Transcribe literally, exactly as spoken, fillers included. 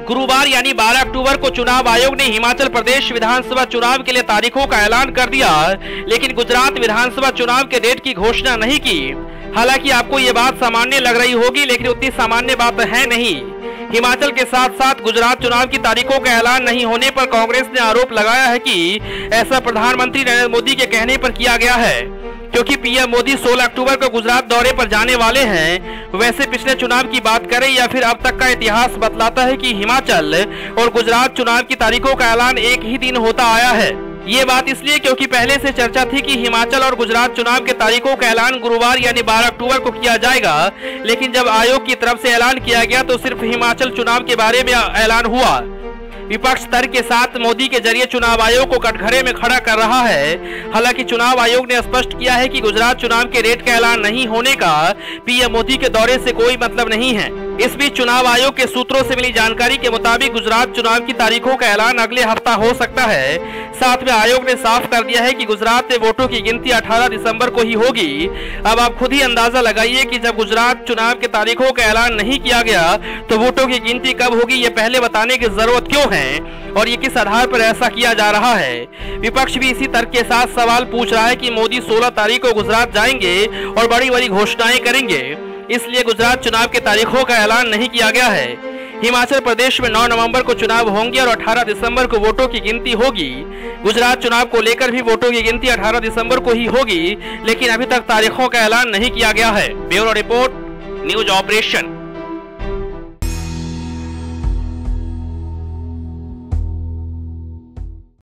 गुरुवार यानी बारह अक्टूबर को चुनाव आयोग ने हिमाचल प्रदेश विधानसभा चुनाव के लिए तारीखों का ऐलान कर दिया, लेकिन गुजरात विधानसभा चुनाव के डेट की घोषणा नहीं की। हालांकि आपको ये बात सामान्य लग रही होगी, लेकिन उतनी सामान्य बात है नहीं। हिमाचल के साथ साथ गुजरात चुनाव की तारीखों का ऐलान नहीं होने पर कांग्रेस ने आरोप लगाया है कि ऐसा प्रधानमंत्री नरेंद्र मोदी के कहने पर किया गया है, क्योंकि पीएम मोदी सोलह अक्टूबर को गुजरात दौरे पर जाने वाले हैं। वैसे पिछले चुनाव की बात करें या फिर अब तक का इतिहास बतलाता है कि हिमाचल और गुजरात चुनाव की तारीखों का ऐलान एक ही दिन होता आया है। ये बात इसलिए क्योंकि पहले से चर्चा थी कि हिमाचल और गुजरात चुनाव के तारीखों का ऐलान गुरुवार यानी बारह अक्टूबर को किया जाएगा, लेकिन जब आयोग की तरफ से ऐलान किया गया तो सिर्फ हिमाचल चुनाव के बारे में ऐलान हुआ। विपक्ष तर्क के साथ मोदी के जरिए चुनाव आयोग को कटघरे में खड़ा कर रहा है। हालांकि चुनाव आयोग ने स्पष्ट किया है कि गुजरात चुनाव के डेट का ऐलान नहीं होने का पीएम मोदी के दौरे से कोई मतलब नहीं है। इस बीच चुनाव आयोग के सूत्रों से मिली जानकारी के मुताबिक गुजरात चुनाव की तारीखों का ऐलान अगले हफ्ता हो सकता है। साथ में आयोग ने साफ कर दिया है कि गुजरात में वोटों की गिनती अठारह दिसंबर को ही होगी। अब आप खुद ही अंदाजा लगाइए कि जब गुजरात चुनाव के तारीखों का ऐलान नहीं किया गया तो वोटों की गिनती कब होगी, ये पहले बताने की जरूरत क्यों है और ये किस आधार पर ऐसा किया जा रहा है। विपक्ष भी इसी तर्क के साथ सवाल पूछ रहा है कि मोदी सोलह तारीख को गुजरात जाएंगे और बड़ी बड़ी घोषणाएं करेंगे, इसलिए गुजरात चुनाव के तारीखों का ऐलान नहीं किया गया है। हिमाचल प्रदेश में नौ नवंबर को चुनाव होंगे और अठारह दिसंबर को वोटों की गिनती होगी। गुजरात चुनाव को लेकर भी वोटों की गिनती अठारह दिसंबर को ही होगी, लेकिन अभी तक तारीखों का ऐलान नहीं किया गया है। Bureau report, news operation.